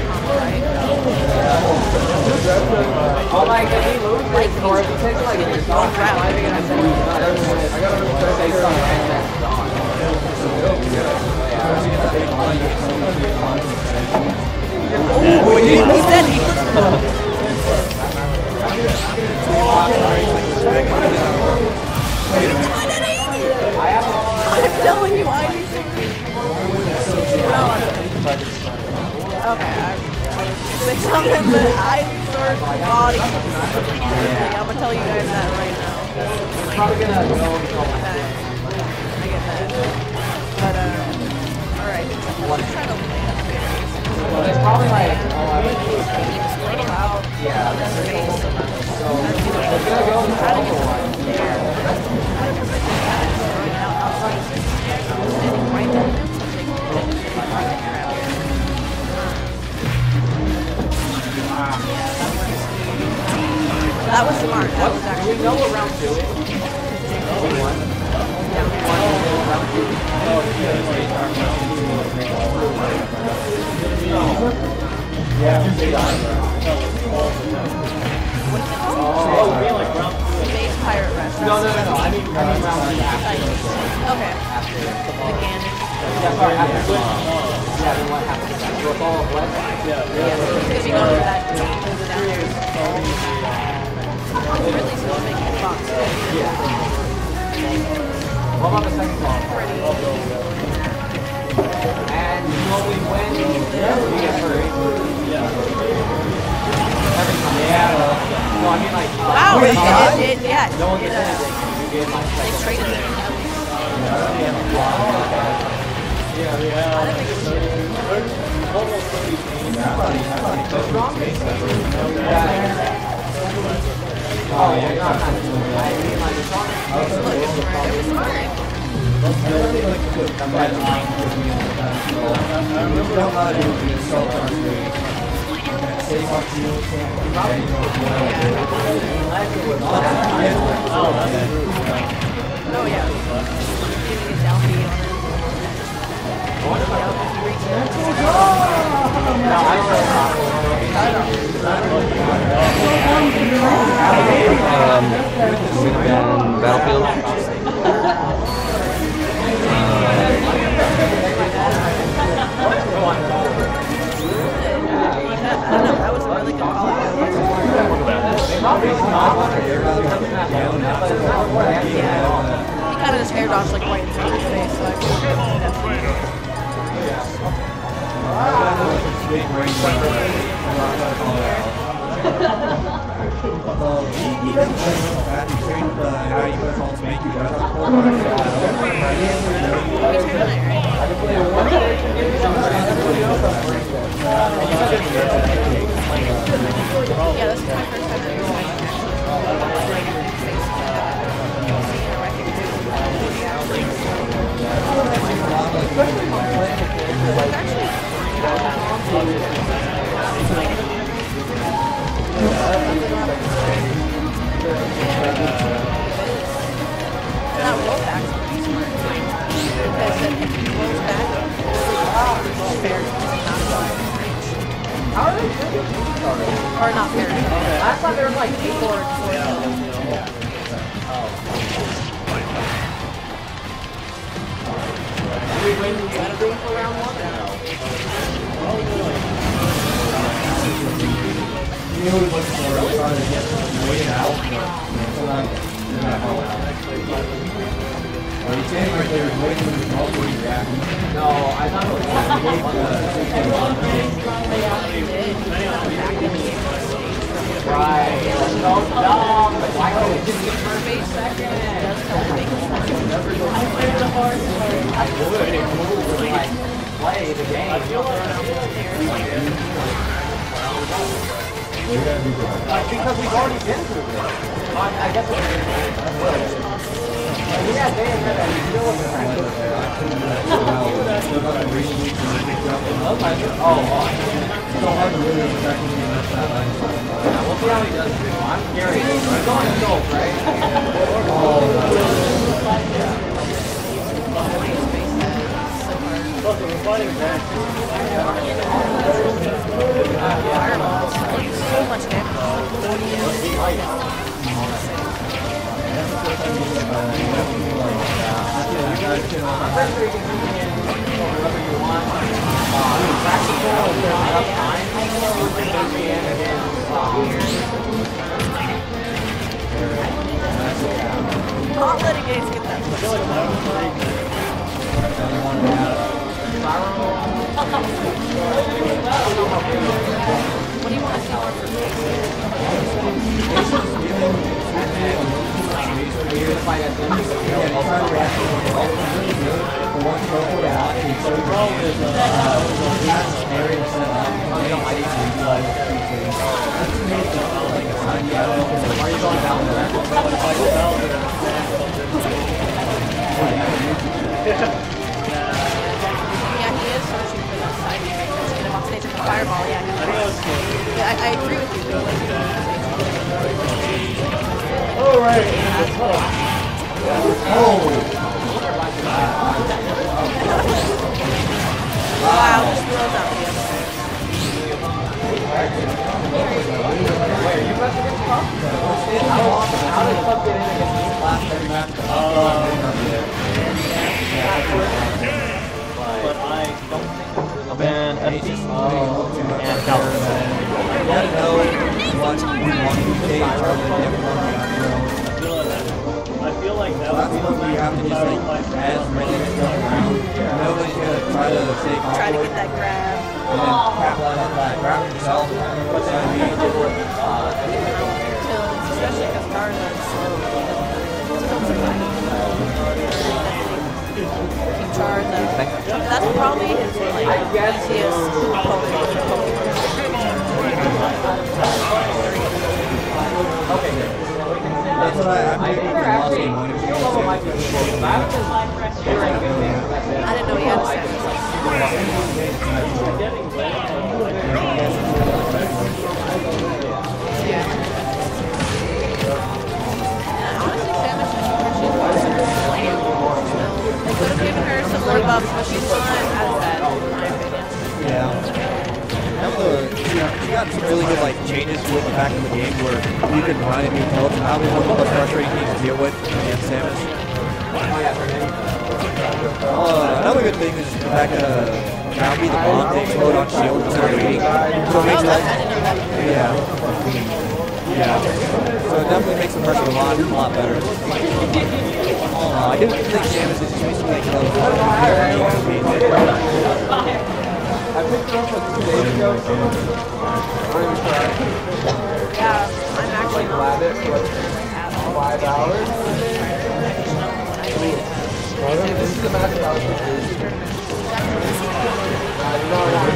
combo, right? Oh, like, if he loses, or if he takes, like, his off driving, and I said, I gotta say something, and that's gone. Oh, he said he was... I'm telling you, I need to... Okay, say something that I sort of body. I'm gonna tell you guys that right now. Probably gonna go. I get that. But alright. Let's try to land berries. It's probably like Spread them out. yeah, That's space. so it's gonna go in the other one. There. Right now, outside. Standing right down there. That was smart. That was actually. We know what round 2 is. What's it called? Space Pirate Restaurant. No. I mean round 2 after. Okay. The Ganon. Yeah, sorry, after. Yeah, then what happens? We'll follow what? If you go to that, Ridley still making a box. Yeah. What about the second song? And when we win, we get hurt. Every time. Yeah. No, I mean like. Wow, yeah. No one gets anything. You get like. They traded it. Oh, yeah, you're not I mean, like, it's on. Oh, yeah. Giving a down beat on it. Battlefield. That was a really good call. He kind of just air dodged like right in front of his face, so I yeah, this is my first time ever that rollback's pretty smart. Because if he rolls back, fair not going in range. How are they doing? Or not fair. Last time there was like 8 or 4. Did we win anything for round 1 or no? You know what it was for? I was trying to get weight out. Are you saying right there, waiting for the ball to react? No, I thought it was right. It's so dumb. Why can't we just get for a second? I would. It would like play the game. Because we've already been through this. I guess it's yeah, they had that. You still wasn't practicing. So hard to really expect him to mess that line. We'll see how he does. I'm scary. We're going to gold, right? We're fighting back. pretty sure you can bring in whoever you want. Practical, if there's enough time, again. Not letting Gates get that push. What do you want to see more from Gates? Yeah, he is searching for that side beam because he's going to stage with the fireball. Yeah, I agree with you. Oh, right. Wow, just throws out the other side. Wait, are you pressing against Puff? How did Puff get in against these last 30 matches? But I don't think Oh man, and California. You gotta know what you want to take rather than everyone on your own. I feel like that That's would what we have to just like as ready to go around. Nobody's gonna try to take off Try to and get that grab. then capitalize on that. Grab yourself. What's that mean? Especially because Tarzan's slow. Tarzan. That's probably his like easiest opponent. That's what I'm taking from last game. I didn't know he had a Samus. Yeah. Honestly, Samus, they could have given her some more buffs, but she's not as bad, in my opinion. Yeah. She got some really good like changes with the back of the game where you can run and you tell it's probably one of the most frustrating things to deal with against Samus. Another good thing is the fact that now be the bomb they explode on shield instead of waiting. So it makes that. Yeah. Yeah. So it definitely makes the pressure a lot better. I do think Samus is just basically like I picked her up like 2 days ago. Yeah, I'm actually not glad it was 5 hours. This is the match that I was supposed to do. No.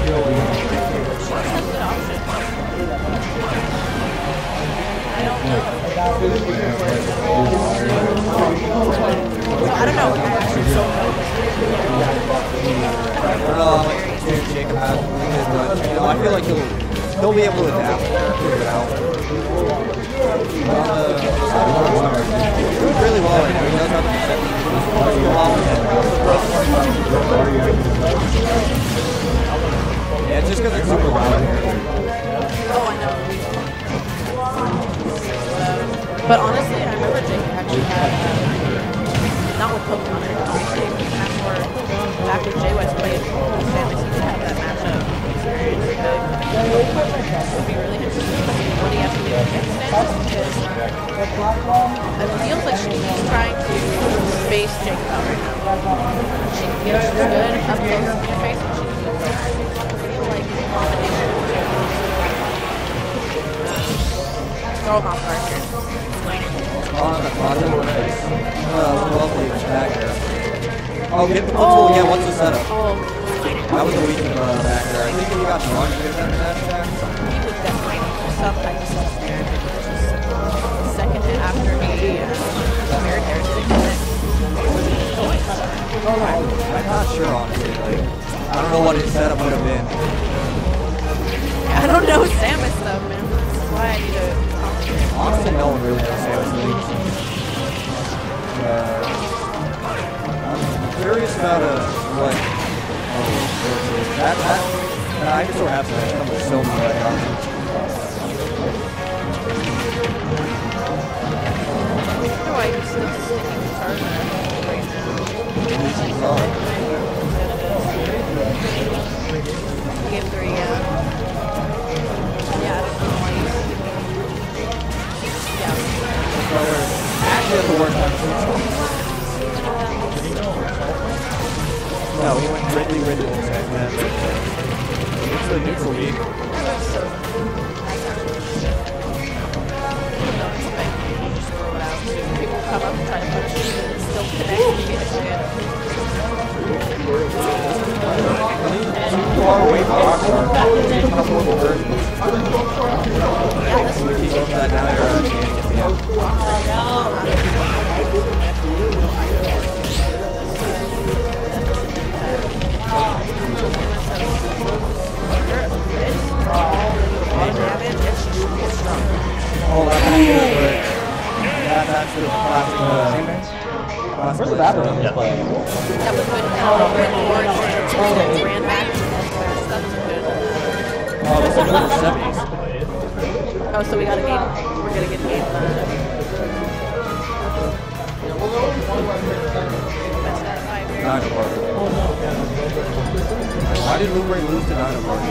So I don't know. I actually don't know. Jacob has really good, but you know, I feel like he'll be able to adapt and figure it out. He's doing really well right now. He does have the perception. Yeah, it's just because it's super loud here. Oh, I know. But honestly, I remember Jake actually had, not with Pokemon, back when Jay West played Samus, he did have that matchup experience. It would be really interesting to see what he has to do against Samus, because it feels like she's trying to face Jacob out right now. She's good up close in your face, but she feel like throw him off guard here. Oh, get the pull. Yeah, what's the setup? Oh. That was a weak back there. I think if you got drunk, you could have done that attack. He was definitely some type of self-care. Second after he compared there to the connect. I'm not sure, honestly. Like, I don't know what his setup would have been. I don't know Samus though, man. That's why I need to talk to him. Honestly, no one really knows Samus League. I'm curious about what. I just don't have to come with so many right options. I wonder why he's still sticking with Tarzan right now. Game 3, yeah. Yeah, I don't know why Actually, that's the worst time. No, he went Ridley instead. It's the neutral week. People come up and try to push you and still connect and get hit. Too far away from Rockstar. Yeah, this We keep going for that down air shenanigans again. Oh, that's not good, but that's the classic. Where's the bathroom? That was when Orange ran back and stuff was good. Oh, this is number 70s. Oh, so we got a game. We're gonna get a game. Dino Party. Why did Blueberry lose to Dino Party?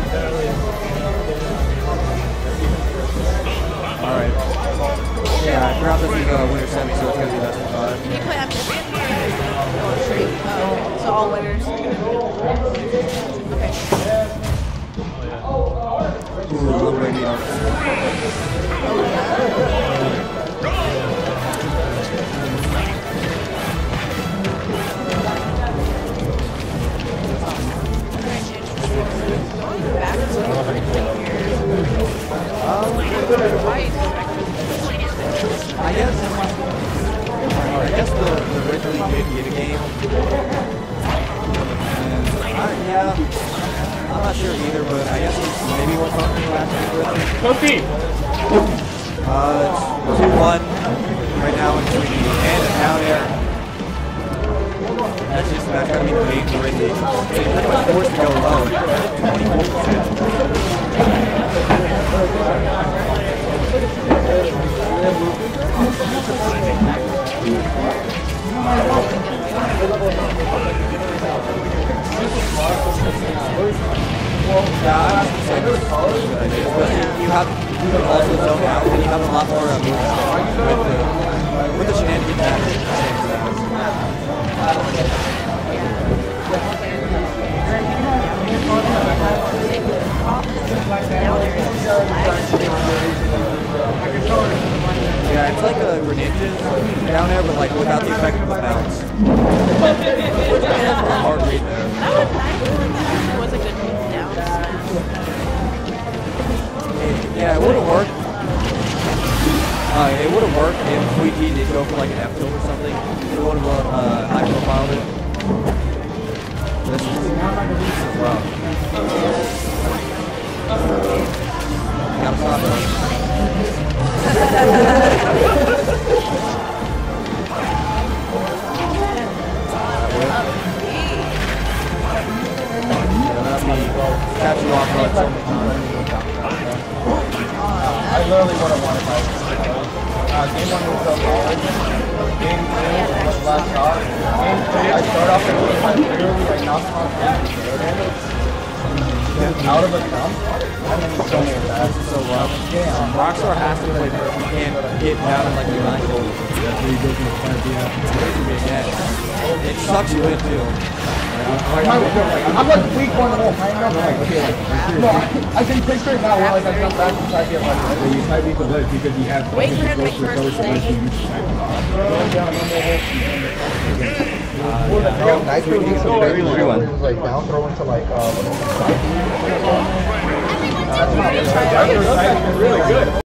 Alright. Yeah, I forgot this is winner semi, so it's gonna be best of 5. Can you play after this? Oh, straight. Oh, so all winners. Okay. Ooh, Blueberry beat him. I guess the Ridley did get a game. And yeah, I'm not sure either, but I guess he's maybe won something last week with Ridley. Cookie! It's 2-1 right now in SweetT, and down air. That's gotta be the game for Ridley. So he's pretty much forced to go low. 24%. You can also zone out, and you have a lot more movement with the shenanigans that yeah, it's like a Greninja down there, but like without the effect of the bounce. Hard read there. That was a good down smash. Yeah, it would have worked. It would have worked if SweetT did go for like an F tilt or something. It would have high profiled it. This is rough. Gotta stop it. Catch you off guard so many times. I literally would have won if I was game 1 was so hard. Game 2 was last shot. Game 3 I started off the game, I literally like knocked him off out of a jump. I mean, so many attacks. This is so rough. Rockstar has to play better. You can't get down in like the 9 goals. It sucks you in too. I'm like weak 1-0. I know. I can picture it now where like I jump back and try to get like you might be the list because you have Wait for him to make first mistake. nice release of like down throw into like Really good.